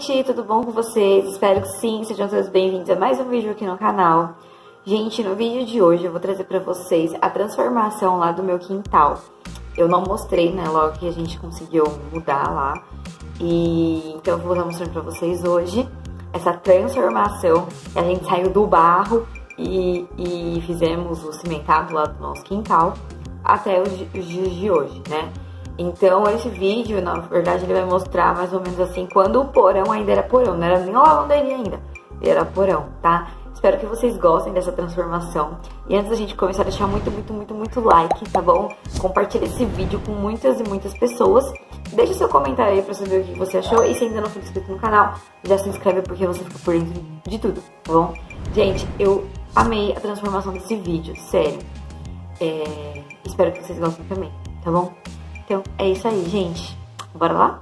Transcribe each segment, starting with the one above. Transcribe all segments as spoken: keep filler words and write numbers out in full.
gente, tudo bom com vocês? Espero que sim, sejam todos bem-vindos a mais um vídeo aqui no canal. Gente, no vídeo de hoje eu vou trazer pra vocês a transformação lá do meu quintal. Eu não mostrei, né, logo que a gente conseguiu mudar lá. E então eu vou estar mostrando pra vocês hoje essa transformação. A gente saiu do barro e, e fizemos o cimentado lá do nosso quintal até os, os dias de hoje, né? Então esse vídeo, na verdade, ele vai mostrar mais ou menos assim, quando o porão ainda era porão, não era nem lavanderia ainda, ele era porão, tá? Espero que vocês gostem dessa transformação. E antes da gente começar, deixar muito, muito, muito, muito like, tá bom? Compartilha esse vídeo com muitas e muitas pessoas. Deixa seu comentário aí pra saber o que você achou. E se ainda não for inscrito no canal, já se inscreve porque você fica por dentro de tudo, tá bom? Gente, eu amei a transformação desse vídeo, sério. É... Espero que vocês gostem também, tá bom? Então, é isso aí, gente. Bora lá?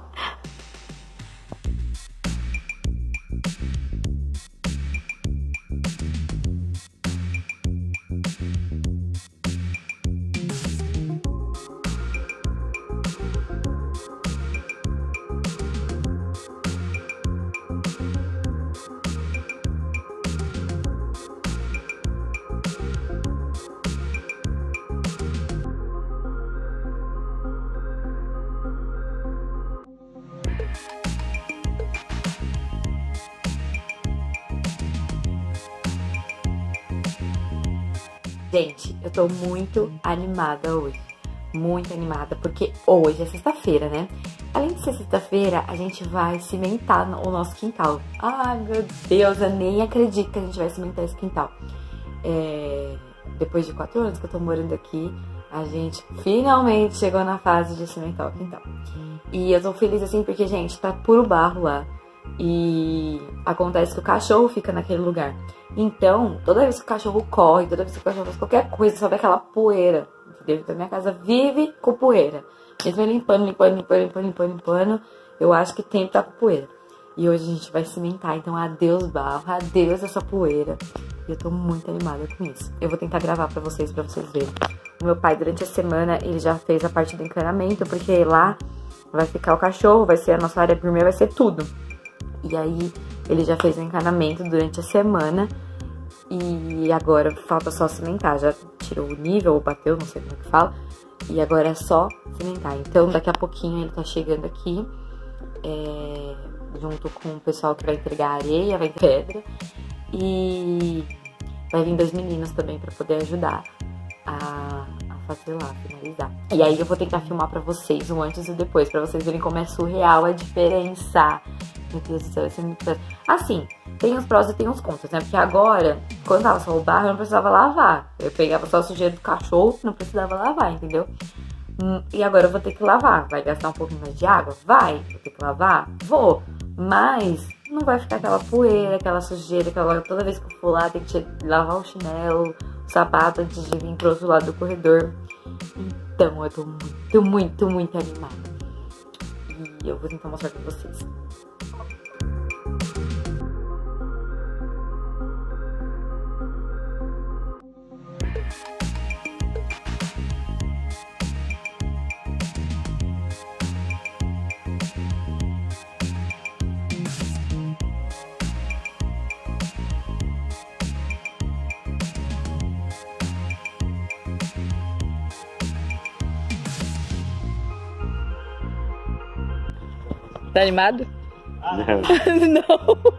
Gente, eu tô muito animada hoje, muito animada, porque hoje é sexta-feira, né? Além de ser sexta-feira, a gente vai cimentar o nosso quintal. Ai, meu Deus, eu nem acredito que a gente vai cimentar esse quintal. É... Depois de quatro anos que eu tô morando aqui, a gente finalmente chegou na fase de cimentar o quintal. E eu tô feliz assim porque, gente, tá puro barro lá. E acontece que o cachorro fica naquele lugar. Então, toda vez que o cachorro corre, toda vez que o cachorro faz qualquer coisa, sobe aquela poeira, entendeu? Então, minha casa vive com poeira. Mesmo limpando, limpando, limpando, limpando, limpando, limpando, eu acho que tem que tá com poeira. E hoje a gente vai cimentar, então adeus barro, adeus essa poeira. E eu tô muito animada com isso. Eu vou tentar gravar pra vocês, pra vocês verem. O meu pai, durante a semana, ele já fez a parte do encanamento, porque lá vai ficar o cachorro, vai ser a nossa área gourmet, vai ser tudo. E aí, ele já fez o encanamento durante a semana. E agora falta só cimentar. Já tirou o nível, ou bateu, não sei como é que fala. E agora é só cimentar. Então, daqui a pouquinho ele tá chegando aqui. É, junto com o pessoal que vai entregar areia, vai entregar pedra. E vai vir dois meninos também pra poder ajudar a, a fazer lá, finalizar. E aí eu vou tentar filmar pra vocês o antes e o depois, pra vocês verem como é surreal a diferença. Meu Deus do céu, vai ser muito... Assim, tem os prós e tem os contras, né? Porque agora, quando tava só o barro, eu não precisava lavar. Eu pegava só a sujeira do cachorro, não precisava lavar, entendeu? E agora eu vou ter que lavar. Vai gastar um pouquinho mais de água? Vai. Vou ter que lavar? Vou. Mas não vai ficar aquela poeira, aquela sujeira, aquela... Toda vez que eu for lá, tem que lavar o chinelo, o sapato, antes de vir pro outro lado do corredor. Então, eu tô muito, muito, muito animada. E eu vou tentar mostrar pra vocês. Tá animado? Não. Não.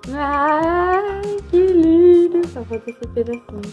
Ai, que lindo! Só falta esse pedacinho.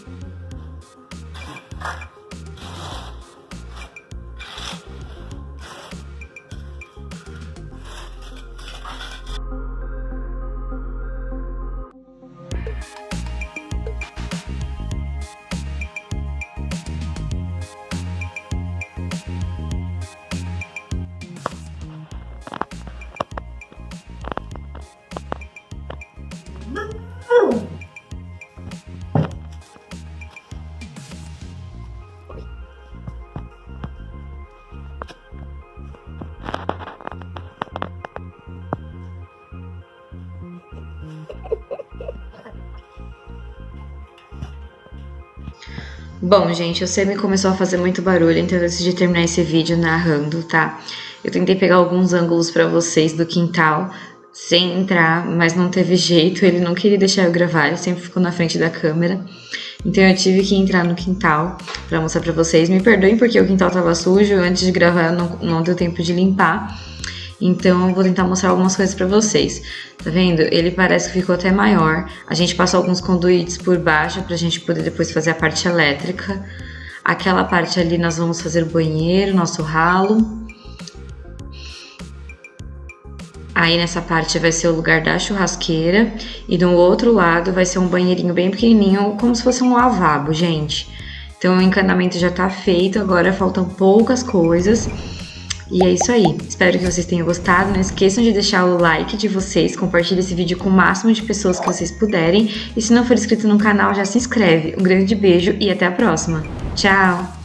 Bom, gente, o Semi começou a fazer muito barulho, então eu decidi terminar esse vídeo narrando, tá? Eu tentei pegar alguns ângulos pra vocês do quintal, sem entrar, mas não teve jeito, ele não queria deixar eu gravar, ele sempre ficou na frente da câmera. Então eu tive que entrar no quintal pra mostrar pra vocês. Me perdoem porque o quintal tava sujo, antes de gravar não, não deu tempo de limpar. Então eu vou tentar mostrar algumas coisas pra vocês. Tá vendo? Ele parece que ficou até maior. A gente passou alguns conduítes por baixo pra gente poder depois fazer a parte elétrica. Aquela parte ali nós vamos fazer o banheiro, nosso ralo. Aí nessa parte vai ser o lugar da churrasqueira. E do outro lado vai ser um banheirinho bem pequenininho, como se fosse um lavabo, gente. Então o encanamento já tá feito, agora faltam poucas coisas. E é isso aí, espero que vocês tenham gostado, não esqueçam de deixar o like de vocês, compartilhe esse vídeo com o máximo de pessoas que vocês puderem, e se não for inscrito no canal já se inscreve. Um grande beijo e até a próxima, tchau!